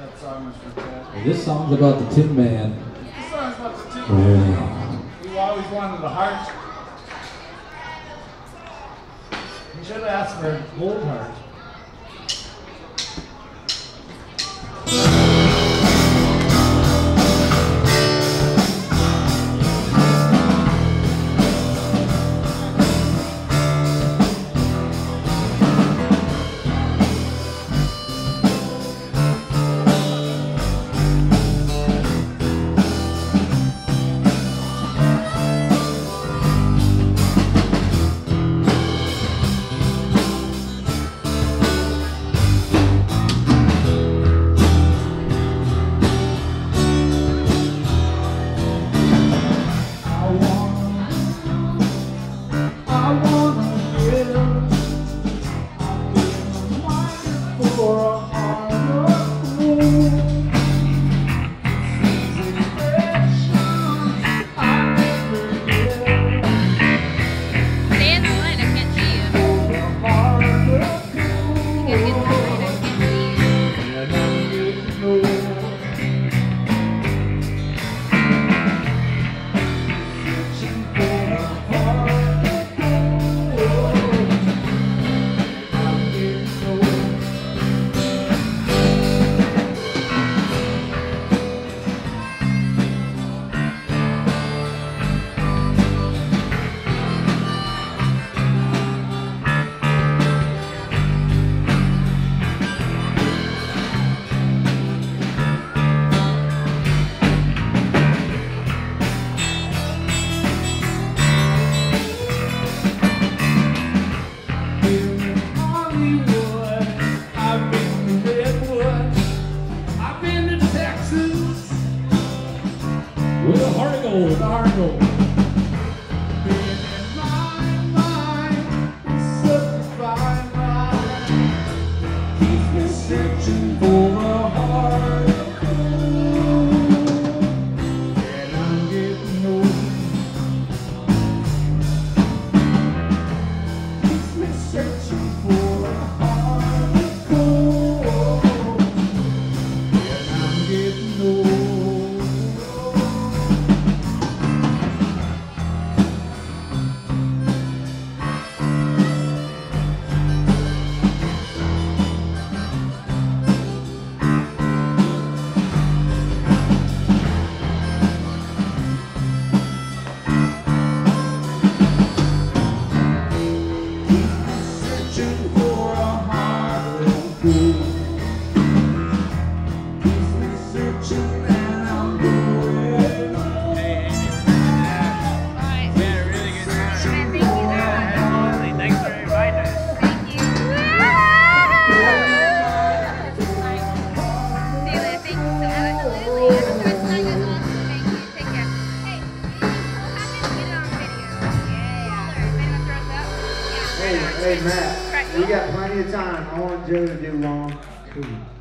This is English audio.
That song was for Ted. Well, this song's about the Tin Man. This song's about the Tin Man. You always wanted a heart. You should have asked for a gold heart. With a heart of gold. With a heart of gold. Searching for a heart of gold, and I'm getting old. Keeps me searching for a heart of gold, and I'm getting old. Hey Matt, we got plenty of time. I want Joe to do long.